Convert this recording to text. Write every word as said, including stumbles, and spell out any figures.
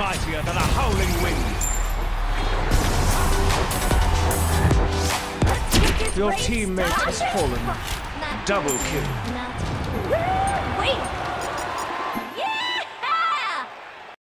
mightier than a howling wind. Your teammate has fallen. Double kill. Wait!